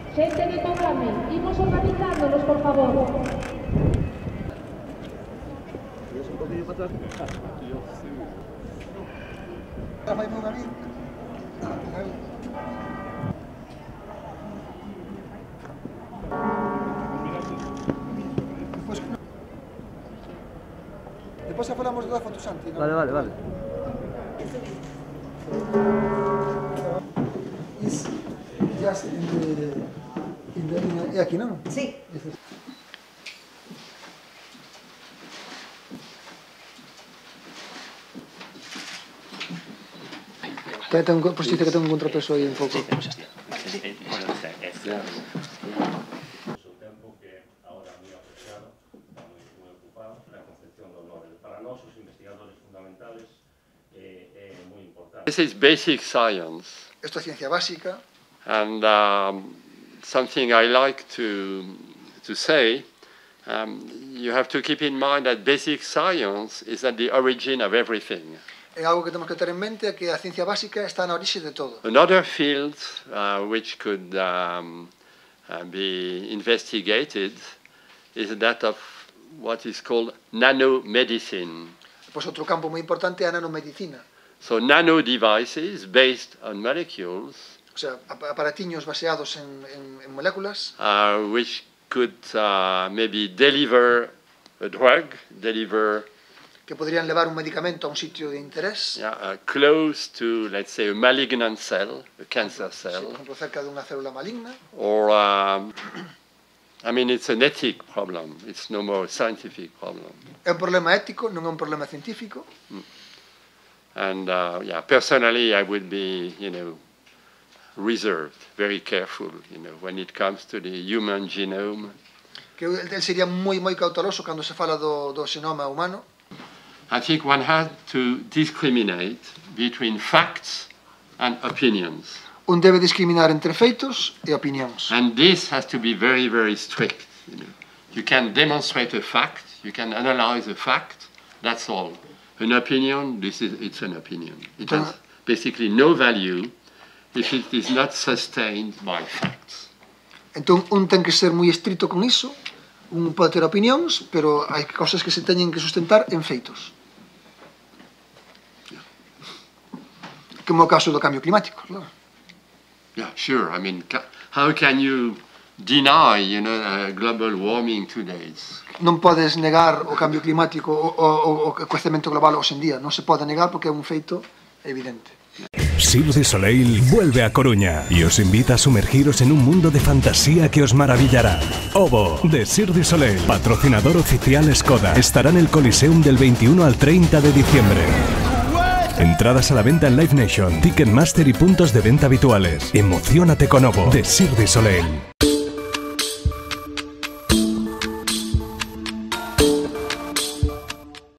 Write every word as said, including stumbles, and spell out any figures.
Gente de Cogame, imos organizándonos, por favor. Un poquillo para atrás. Después falamos de la foto, Santi, ¿no? Vale, vale, vale. Is just in the, in the, in the, aquí, ¿no? Sí. Que tengo, por si dice que tengo un contrapeso ahí en foco. Sí, pues ya está. Sí, sí. Su tempo que ahora muy apreciado, está muy, muy ocupado, la concepción do Nobel. Para nós, os investigadores fundamentales, é, é moi importante. This is basic science, Esto es ciencia básica. and um, something I like to, to say, um, you have to keep in mind that basic science is at the origin of everything. É algo que temos que ter en mente, que a ciencia básica está na orixe de todo. Another field uh, which could um, uh, be investigated is that of what is called nanomedicine. Pois outro campo moi importante é a nanomedicina. So nano devices based on molecules O sea, aparatiños baseados en, en, en moléculas uh, which could uh, maybe deliver a drug, deliver que podrían levar un medicamento a un sitio de interés, yeah, uh, close to, let's say, a malignant cell, a cancer sí, por cell, exemplo, cerca de unha célula maligna. or, um, I mean, it's an ethic problem. It's no more a scientific problem. É un problema ético, non é un problema científico. And, uh, yeah, personally, I would be, you know, reserved, very careful, you know, when it comes to the human genome. Que el sería moi moi cauteloso cando se fala do, do xenoma humano. I think one has to discriminate between facts and opinions. Un debe discriminar entre feitos e opinións. And this has to be very, very strict. You know. You can demonstrate a fact, you can analyze a fact, that's all. An opinion, this is, it's an opinion. It has basically no value if it is not sustained by facts. Entón, un ten que ser moi estrito con iso, un pode ter opinións, pero hai cosas que se teñen que sustentar en feitos. Como o caso do cambio climático, claro. Yeah, sure. I mean, ca how can you deny, you know, uh, global warming today? Non podes negar o cambio climático, o, o, o coecemento global hoxe en día. Non se pode negar porque é un feito evidente. Cirque du Soleil vuelve a Coruña y os invita a sumergiros en un mundo de fantasía que os maravillará. Ovo, de Cirque du Soleil, patrocinador oficial Skoda, estará en el Coliseum del veintiuno al treinta de diciembre. Entradas a la venta en Live Nation, Ticketmaster y puntos de venta habituales. Emociónate con Ovo, de Cirque du Soleil.